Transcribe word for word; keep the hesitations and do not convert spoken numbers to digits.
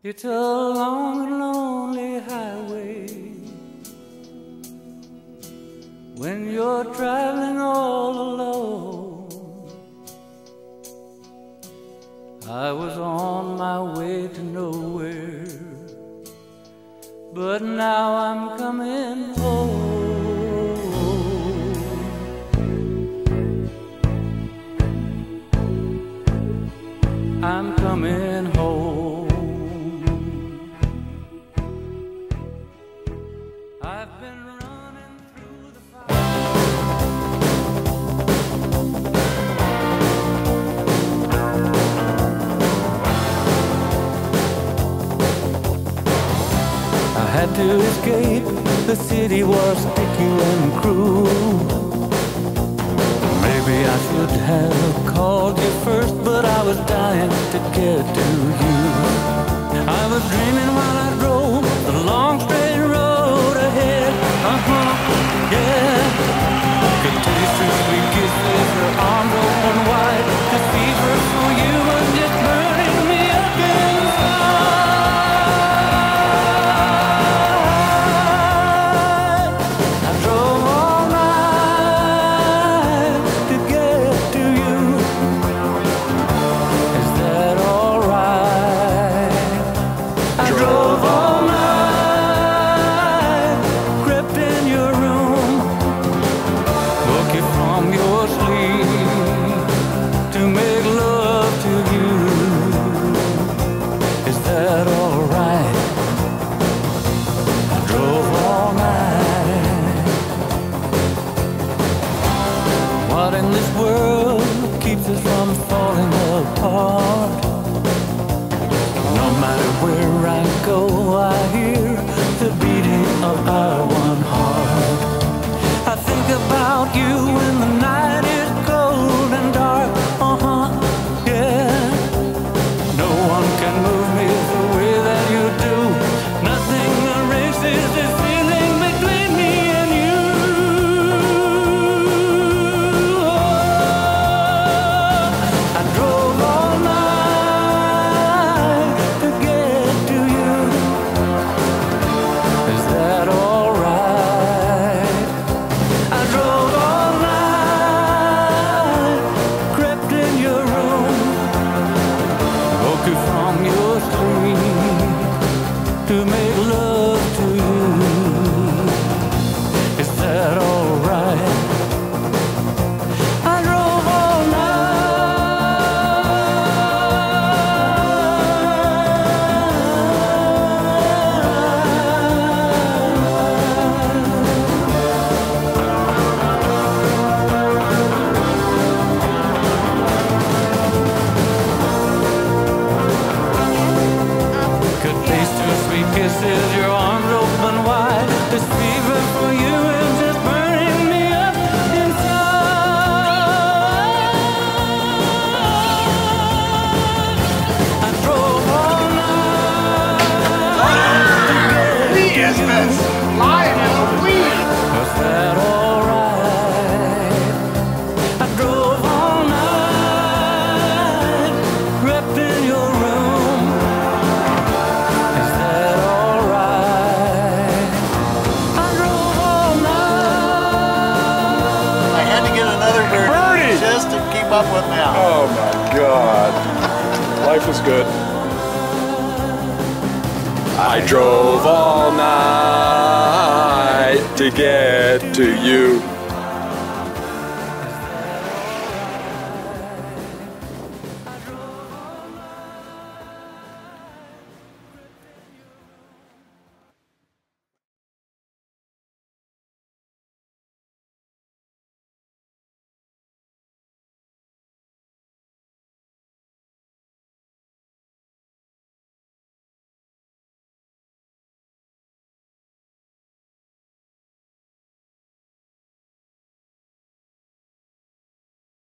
It's a long and lonely highway when you're traveling all alone. I was on my way to nowhere, but now I'm coming home. I'm coming home. I've been running through the fire. I had to escape, the city was sticky and cruel. Maybe I should have called you first, but I was dying to get to you. I was dreaming while I drove the long straight road ahead. Uh-huh, yeah. Could taste your sweet kisses, your arms open wide. The fever for you was just burning me up inside. I drove all night to get to you. Is that all right? I drove all night, crept in your room, woke you from your sleep to make love to you. Is that all right? I drove all night. What in this world keeps us from falling apart? No matter where I go, I hear the beating of our one heart. I think about you when the night is cold and dark. Uh-huh, yeah. No one can move me the way that you do. Nothing erases this feeling between me and you. I drove all night to get to you. Is that all right? I drove all night, crept in your room, woke you from your sleep to make love to you. Is that all right? I drove all Could taste your sweet kisses, your arms open wide. This fever for you is just burning me up inside. I drove all night. Yes, that's live in the weed. Was that all right? I drove all night, crept in your room. Is that all right? I drove all night. I had to get another bird Birdie! just to keep up with Mal. Oh my God. Life was good. I drove all night to get to you.